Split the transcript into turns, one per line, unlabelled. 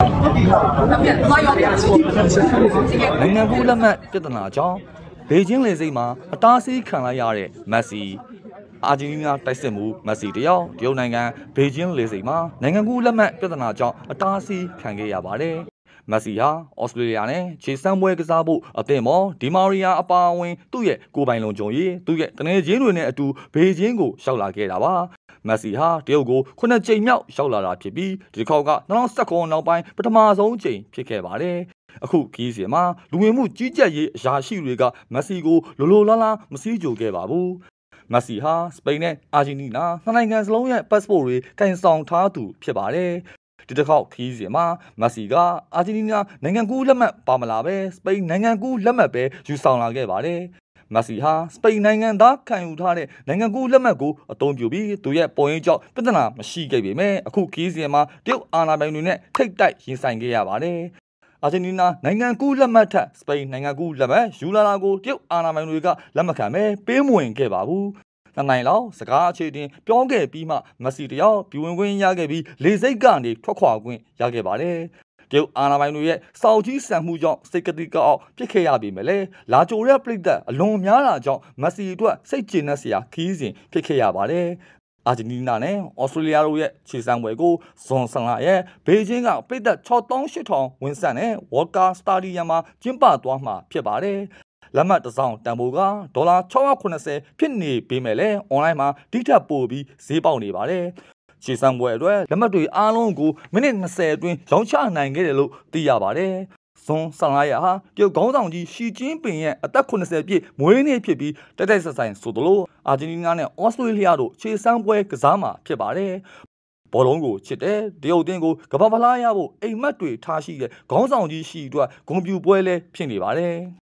နိုင်ငံကူးလက်မှတ်ပြဿနာကြောင့်ဘေကျင်းလေစိတ်မှာအတားဆီးခံလိုက်ရတဲ့မက်ဆီအာဂျင်တီးနားတိုက်စစ်မှုမက်ဆီတယောက်တရုတ်နိုင်ငံဘေကျင်းလေစိတ်မှာနိုင်ငံကူးလက်မှတ်ပြဿနာကြောင့်အတားဆီးခံခဲ့ရပါတယ်မက်ဆီဟာဩစတြေးလျနဲ့ခြေစမ်းပွဲကစားဖို့အသင်းမော်ဒီမာရီယာအပါအဝင်သူ့ရဲ့ကိုယ်ပိုင်လုံခြုံရေးသူ့ရဲ့တငယ်ချင်းတွေနဲ့အတူဘေကျင်းကိုရှောက်လာခဲ့တာပါမက်ဆီဟာတရုတ်ကို9ကြိမ်မြောက်ရှောက်လာတာဖြစ်ပြီးဒီတစ်ခေါက်က2019နောက်ပိုင်းပထမဆုံးကြိမ်ဖြစ်ခဲ့ပါတယ်အခုခီးစဉ်မှာလူဝင်မှုကြီးကြပ်ရေးအရာရှိတွေကမက်ဆီကိုလိုလိုလားလားမစည်းကြိုခဲ့ပါဘူးမက်ဆီဟာစပိန်နဲ့အာဂျင်တီးနားနှစ်နိုင်ငံစလုံးရဲ့ပတ်စပို့တွေကင်ဆောင်ထားသူဖြစ်ပါတယ်ဒီတစ်ခေါက်ခီးစဉ်မှာမက်ဆီကအာဂျင်တီးနားနိုင်ငံကူးလက်မှတ်ပါမလာပဲစပိန်နိုင်ငံကူးလက်မှတ်ပဲယူဆောင်လာခဲ့ပါတယ်မက်ဆီဟာစပိန်နိုင်ငံသားခံယူထားတဲ့နိုင်ငံကူးလက်မှတ်ကိုအသုံးပြုပြီးသူရဲ့ပုံရိပ်ကြောင့်ပြဿနာမရှိခဲ့ပေမဲ့အခုခီးစဉ်မှာတရုတ်အာဏာပိုင်တွေနဲ့ထိတ်တိုက်ရင်ဆိုင်ခဲ့ရပါတယ်အာဂျင်တီးနားနိုင်ငံကူးလက်မှတ်ထက်စပိန်နိုင်ငံကူးလက်မှတ်ယူလာတာကိုတရုတ်အာဏာပိုင်တွေကလက်မခံပဲပေးမဝင်ခဲ့ပါဘူးနှစ်နိုင်လောက်စကားအခြေတင်ပြောခဲ့ပြီးမှမက်ဆီတယောက်ပြည်ဝင်ခွင့်ရခဲ့ပြီးလေစိတ်ကနေထွက်ခွာခွင့်ရခဲ့ပါတယ်တရုတ်အာဏာပိုင်တွေရဲ့စောက်ကြီးဆန်မှုကြောင့်စိတ်ကတိကအောက်ပြစ်ခဲ့ရပြီမလဲလာချိုရဲ့ပြိတ္တအလွန်များတာကြောင့်မက်ဆီအတွက်စိတ်ကျေနပ်စရာခီးစဉ်ဖြစ်ခဲ့ရပါတယ်အာဂျင်တီးနားနဲ့ဩစတြေးလျတို့ရဲ့ခြေစမ်းပွဲကိုဇွန်15ရက်ဘေကျင်းကပြိတ္တ6800ဝင်ဆန့်တဲ့ဝေါ်ကာစတာဒီယမ်မှာကျင်းပသွားမှာဖြစ်ပါတယ်လက်မှတ်တစ်စောင်တန်ဖိုးကဒေါ်လာ680ဖြစ်နေပေမဲ့လည်းအွန်လိုင်းမှာဒီထက်ပိုပြီးဈေးပေါက်နေပါတယ်ခြေစမ်းပွဲအတွက်လက်မှတ်တွေအားလုံးကိုမိနစ်20အတွင်းရောင်းချနိုင်ခဲ့တယ်လို့သိရပါတယ်ဇွန်15ရက်ဟာတရုတ်ခေါင်းဆောင်ကြီးရှီကျင်းပင်ရဲ့အသက်80ပြည့်မွေးနေ့ဖြစ်ပြီးတိုက်တိုက်ဆက်ဆိုင်ဆိုသလိုအာဂျင်တီးနားနဲ့ဩစတြေးလျတို့ခြေစမ်းပွဲကစားမှာဖြစ်ပါတယ်ဘောလုံးကိုချစ်တယ်တရုတ်တင်းကိုကမ္ဘာဖလားရဖို့အိမ်မက်တွေထားရှိတဲ့ခေါင်းဆောင်ကြီးရှီအတွက်ဂုဏ်ပြုပွဲလဲဖြစ်နေပါတယ်